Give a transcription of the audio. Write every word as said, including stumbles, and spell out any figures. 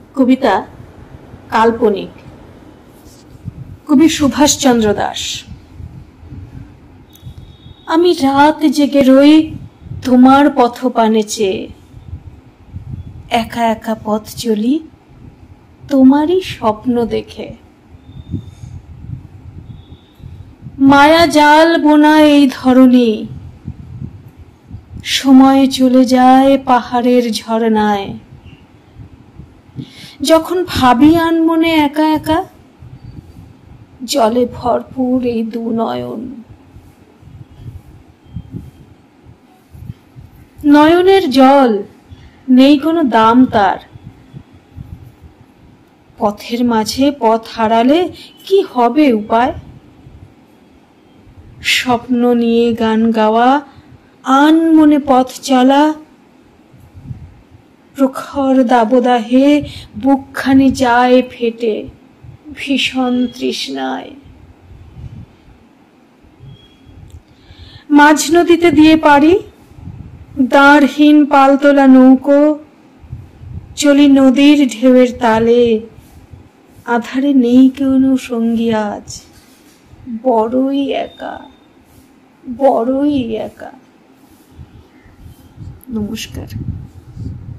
কবিতা কাল্পনিক, কবি সুভাষচন্দ্র দাস। আমি রাত জেগে রই তোমার পথপানে চেয়ে, একা একা পথ চলি তোমারই স্বপ্ন দেখে। মায়া জাল বোনা এই ধরনী, সময় চলে যায় পাহাড়ের ঝরনায়। যখন ভাবি আনমনে একা একা, জলে ভরপুর এই দু নয়ন। নয়নের জল নেই কোনো দাম তার, পথের মাঝে পথ হারালে কি হবে উপায়? স্বপ্ন নিয়ে গান গাওয়া, আনমনে পথ চলা, প্রখর দাবদাহে বুকখানি যায় ফেটে ভীষণ তৃষ্ণায়। মাঝ নদীতে দিয়ে পারি দাঁড়হীন পালতোলা নৌকো, চলি নদীর ঢেউয়ের তালে, আধারে নেই কোনো সঙ্গী আজ, বড়ই একা বড়ই একা। নমস্কার।